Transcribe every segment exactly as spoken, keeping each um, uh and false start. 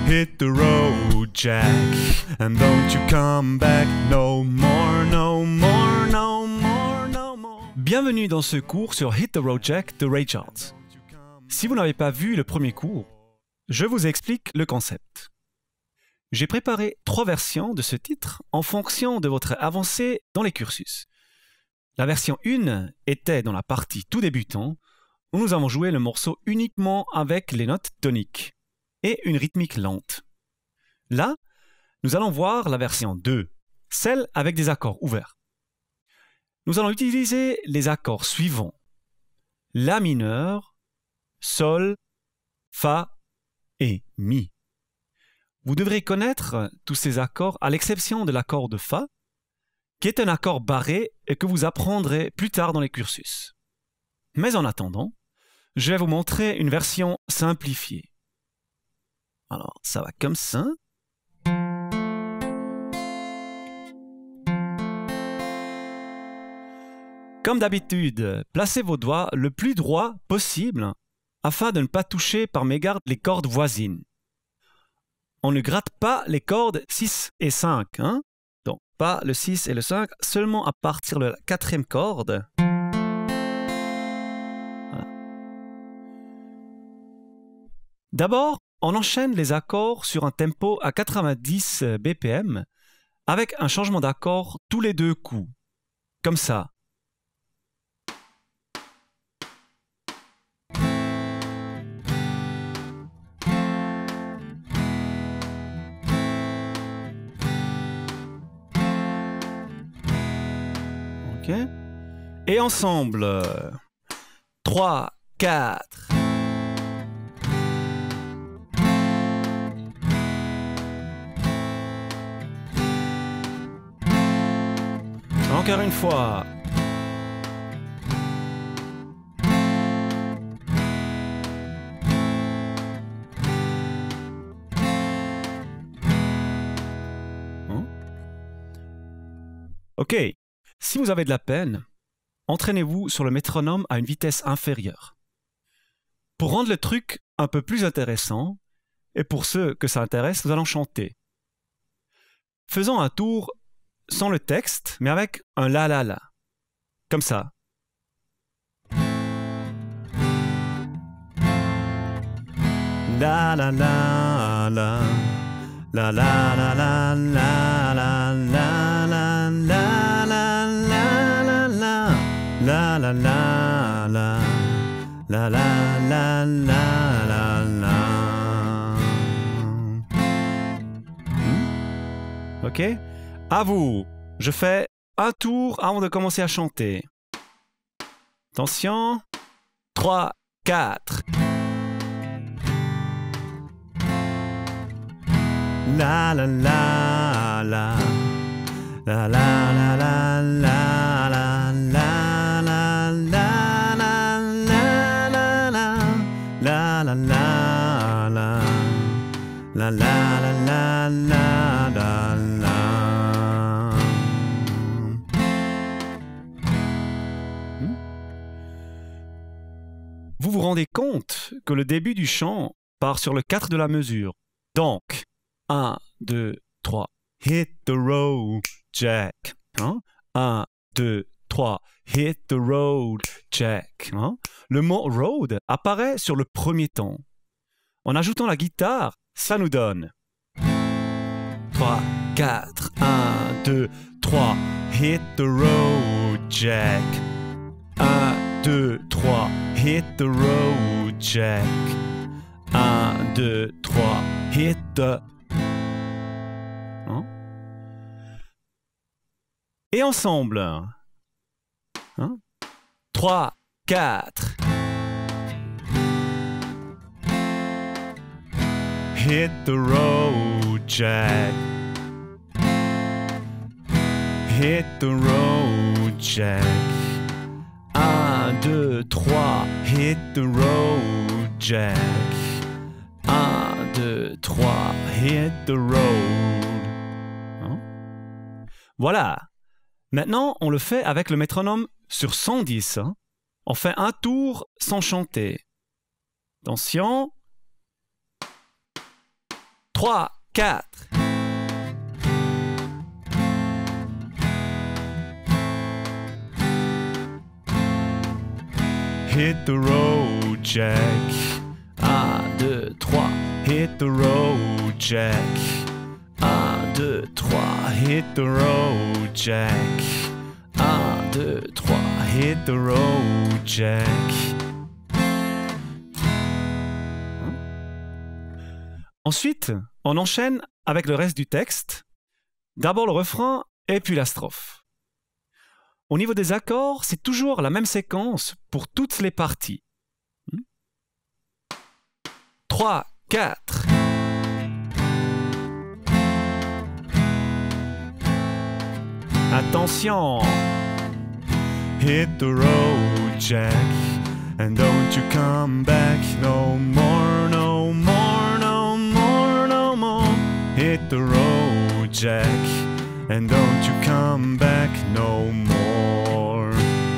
hit the road, Jack, and don't you come back no more, no more, no more, no more. Bienvenue dans ce cours sur Hit the Road Jack de Ray Charles. Si vous n'avez pas vu le premier cours, je vous explique le concept. J'ai préparé trois versions de ce titre en fonction de votre avancée dans les cursus. La version un était dans la partie tout débutant, où nous avons joué le morceau uniquement avec les notes toniques et une rythmique lente. Là, nous allons voir la version deux, celle avec des accords ouverts. Nous allons utiliser les accords suivants: La mineur, Sol, Fa et Mi. Vous devrez connaître tous ces accords à l'exception de l'accord de Fa, qui est un accord barré et que vous apprendrez plus tard dans les cursus. Mais en attendant, je vais vous montrer une version simplifiée. Alors, ça va comme ça. Comme d'habitude, placez vos doigts le plus droit possible afin de ne pas toucher par mégarde les cordes voisines. On ne gratte pas les cordes six et cinq, hein? Donc, pas le six et le cinq, seulement à partir de la quatrième corde. Voilà. D'abord, on enchaîne les accords sur un tempo à quatre-vingt-dix B P M avec un changement d'accord tous les deux coups, comme ça. Ok. Et ensemble, trois, quatre. Encore une fois. Hein? Ok. Si vous avez de la peine, entraînez-vous sur le métronome à une vitesse inférieure. Pour rendre le truc un peu plus intéressant, et pour ceux que ça intéresse, nous allons chanter. Faisons un tour sans le texte, mais avec un la la la. Comme ça. La la la la. La la la la la la la la la la la la. La la la la. La la la la la la. Ok? À vous, je fais un tour avant de commencer à chanter. Attention, trois, quatre. La la la la. La la la la la la la la la la la la la. La la la la. La la la la la la la. Vous vous rendez compte que le début du chant part sur le quatre de la mesure. Donc, un, deux, trois. Hit the road, Jack. Hein? un, deux, trois. Hit the road, Jack. Hein? Le mot road apparaît sur le premier ton. En ajoutant la guitare, ça nous donne trois, quatre, un, deux, trois. Hit the road, Jack. un, deux, trois. Hit the road, Jack. un, deux, trois. Hit the... Hein? Et ensemble. Hein? trois, quatre. Hit the road, Jack. Hit the road, Jack. un, deux, trois. Hit the road, Jack. un, deux, trois. Hit the road. Hein? Voilà. Maintenant, on le fait avec le métronome sur cent dix. Hein? On fait un tour sans chanter. Attention. trois, quatre. Hit the road, Jack. un, deux, trois. Hit the road, Jack. un, deux, trois. Hit the road, Jack. un, deux, trois. Hit the road, Jack. Ensuite, on enchaîne avec le reste du texte. D'abord le refrain et puis la strophe. Au niveau des accords, c'est toujours la même séquence pour toutes les parties. trois, quatre. Attention! Hit the road, Jack, and don't you come back no more, no more, no more, no more. Hit the road, Jack, and don't you come back no more.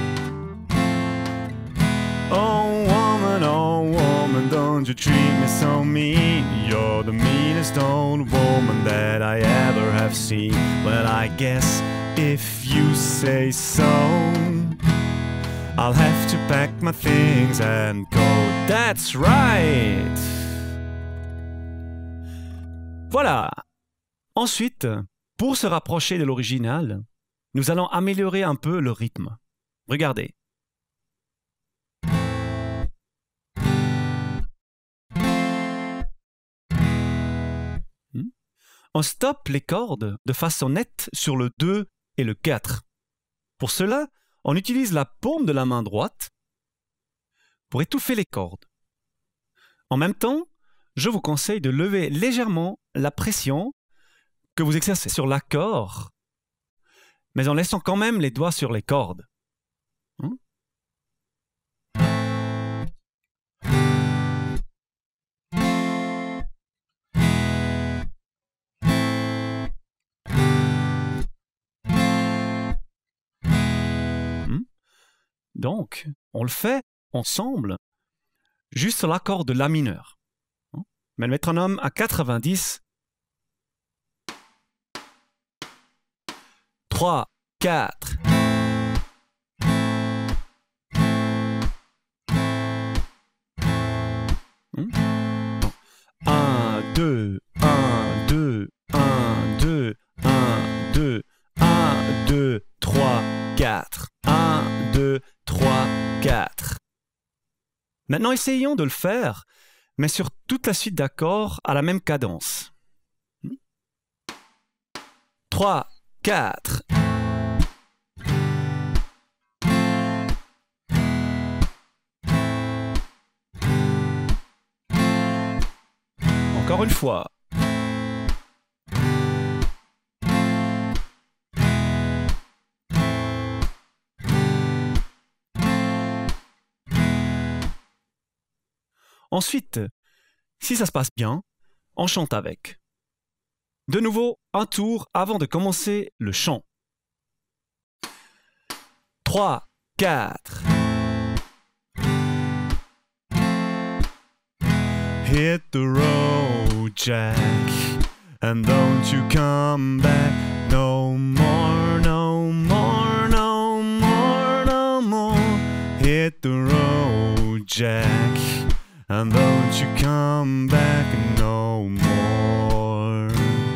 Oh woman, oh woman, don't you treat me so mean. You're the meanest old woman that I ever have seen. Well, I guess if you say so, I'll have to pack my things and go. That's right! Voilà! Ensuite, pour se rapprocher de l'original, nous allons améliorer un peu le rythme. Regardez. On stoppe les cordes de façon nette sur le deux et le quatre. Pour cela, on utilise la paume de la main droite pour étouffer les cordes. En même temps, je vous conseille de lever légèrement la pression que vous exercez sur l'accord, mais en laissant quand même les doigts sur les cordes. Hein? Donc, on le fait ensemble, juste sur l'accord de La mineur. Mais le métronome à quatre-vingt-dix. trois, quatre. un, deux, un, deux, un, deux, un, deux, un, deux, trois, quatre. un, deux, trois, quatre. Maintenant, essayons de le faire, mais sur toute la suite d'accords à la même cadence. trois, quatre. Encore une fois. Ensuite, si ça se passe bien, on chante avec. De nouveau, un tour avant de commencer le chant. trois, quatre. Hit the road, Jack, and don't you come back no more, no more, no more, no more. Hit the road, Jack, and don't you come back no more.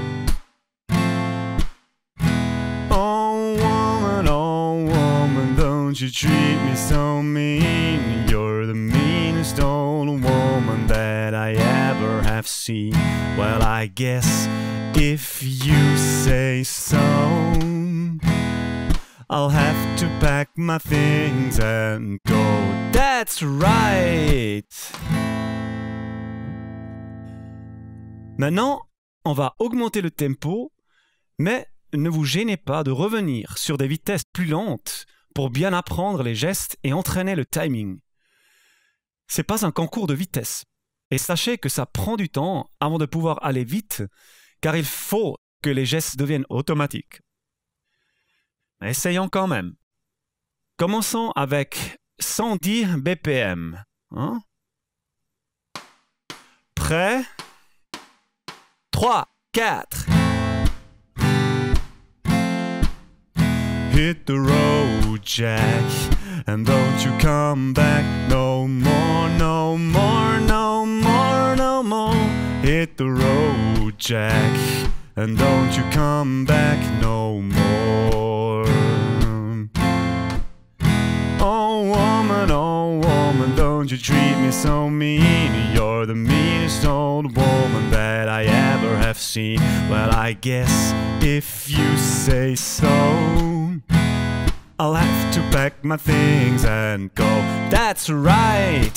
Oh woman, oh woman, don't you treat me so mean. You're the meanest old woman that I ever have seen. Well, I guess if you say so, I'll have to pack my things and go. That's right! Maintenant, on va augmenter le tempo, mais ne vous gênez pas de revenir sur des vitesses plus lentes pour bien apprendre les gestes et entraîner le timing. C'est pas un concours de vitesse. Et sachez que ça prend du temps avant de pouvoir aller vite, car il faut que les gestes deviennent automatiques. Essayons quand même. Commençons avec cent dix B P M. Hein? Prêt? trois, quatre. Hit the road, Jack, and don't you come back no more, no more, no more, no more. Hit the road, Jack, and don't you come back no more. Oh woman, oh woman, don't you treat me so mean. You're the meanest old woman that I ever have seen. Well, I guess if you say so, I'll have to pack my things and go. That's right.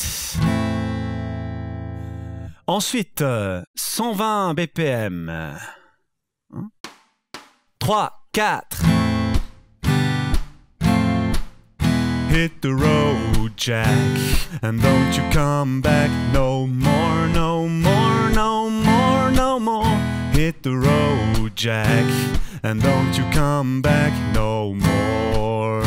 Ensuite, euh, cent vingt B P M. Hein? trois, quatre. Hit the road, Jack, and don't you come back no more, no more, no more, no more. Hit the road, Jack, and don't you come back no more.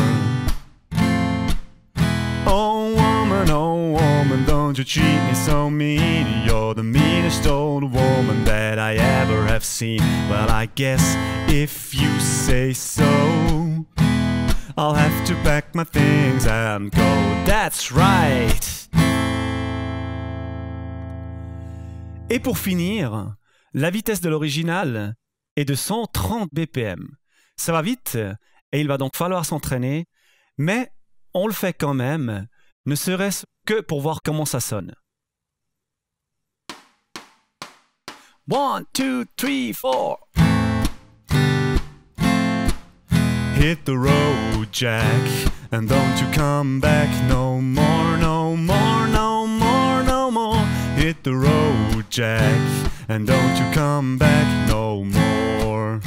Oh woman, oh woman, don't you treat me so mean. You're the meanest old woman that I ever have seen. Well, I guess if you say so, I'll have to pack my things and go. That's right. Et pour finir, la vitesse de l'original est de cent trente B P M. Ça va vite et il va donc falloir s'entraîner, mais on le fait quand même, ne serait-ce que pour voir comment ça sonne. One, two, three, four. Hit the road, Jack, and don't you come back no more, no more, no more, no more. Hit the road, Jack, and don't you come back no more.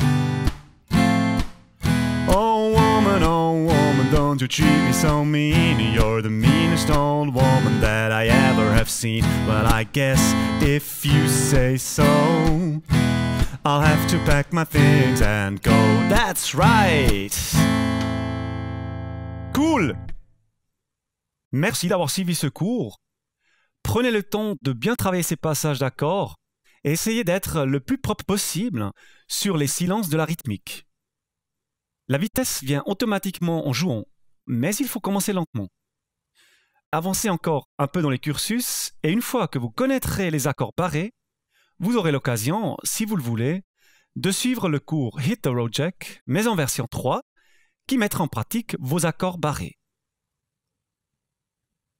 Oh woman, oh woman, don't you treat me so mean. You're the meanest old woman that I ever have seen. Well, I guess if you say so, I'll have to pack my things and go. That's right. Cool. Merci d'avoir suivi ce cours. Prenez le temps de bien travailler ces passages d'accords et essayez d'être le plus propre possible sur les silences de la rythmique. La vitesse vient automatiquement en jouant, mais il faut commencer lentement. Avancez encore un peu dans les cursus et une fois que vous connaîtrez les accords barrés, vous aurez l'occasion, si vous le voulez, de suivre le cours Hit the Road Jack, mais en version trois, qui mettra en pratique vos accords barrés.